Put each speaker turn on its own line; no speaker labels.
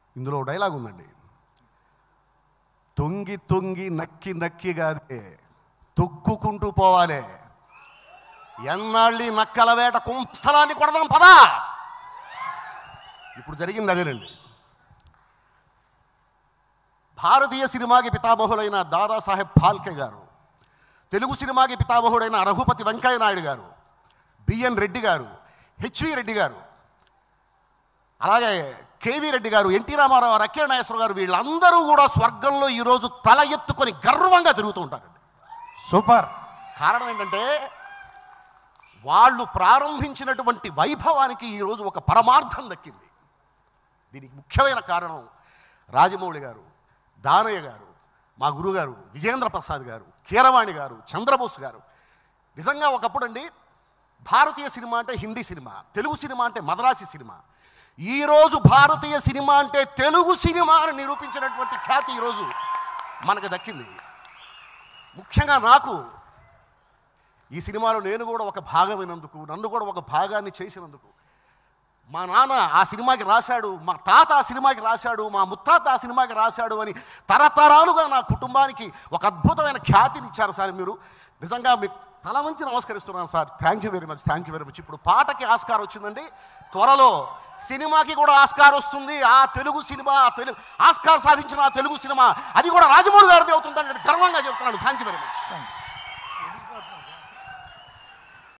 ఇందులో డైలాగ్ ఉందండి, తొంగి తొంగి నక్కి నక్కిగానే తొక్కుకుంటూ పోవాలి, ఎన్నాళ్ళి నక్కల వేట కుంస్థలాన్ని కొడదాం పదా. ఇప్పుడు జరిగింది అదేనండి. భారతీయ సినిమాకి పితామహులైన దాదాసాహెబ్ ఫాల్కే గారు, తెలుగు సినిమాకి పితామహుడైన రఘుపతి వెంకయ్య నాయుడు గారు, బిఎన్ రెడ్డి గారు, హెచ్వి రెడ్డి గారు, అలాగే కేవీ రెడ్డి గారు, ఎన్టీ రామారావు, అక్కినేని నాగేశ్వరరావు గారు, వీళ్ళందరూ కూడా స్వర్గంలో ఈరోజు తల ఎత్తుకొని గర్వంగా తిరుగుతూ ఉంటారండి.
సూపర్.
కారణం ఏంటంటే వాళ్ళు ప్రారంభించినటువంటి వైభవానికి ఈరోజు ఒక పరమార్థం దక్కింది. దీనికి ముఖ్యమైన కారణం రాజమౌళి గారు, దానయ్య గారు, మా గురుగారు విజేంద్ర ప్రసాద్ గారు, కీరవాణి గారు, చంద్రబోస్ గారు. నిజంగా ఒకప్పుడు అండి భారతీయ సినిమా అంటే హిందీ సినిమా, తెలుగు సినిమా అంటే మద్రాసి సినిమా. ఈరోజు భారతీయ సినిమా అంటే తెలుగు సినిమా అని నిరూపించినటువంటి ఖ్యాతి ఈరోజు మనకు దక్కింది. ముఖ్యంగా నాకు ఈ సినిమాలో నేను కూడా ఒక భాగమైనందుకు, నన్ను కూడా ఒక భాగాన్ని చేసినందుకు, మా నాన్న ఆ సినిమాకి రాశాడు, మా తాత ఆ సినిమాకి రాశాడు, మా ముత్తాత ఆ సినిమాకి రాశాడు అని తరతరాలుగా నా కుటుంబానికి ఒక అద్భుతమైన ఖ్యాతిని ఇచ్చారు సార్. మీరు నిజంగా మీకు తల వంచి నమస్కరిస్తున్నాను sir. Thank you very much, thank you very much. ఇప్పుడు పాటకి ఆస్కార్ వచ్చిందండి, త్వరలో సినిమాకి కూడా ఆస్కార్ వస్తుంది. ఆ తెలుగు సినిమా, ఆస్కార్ సాధించిన ఆ తెలుగు సినిమా అది కూడా రాజమౌళి గారిది అవుతుందని గర్వంగా చెప్తున్నాను. Thank you very much.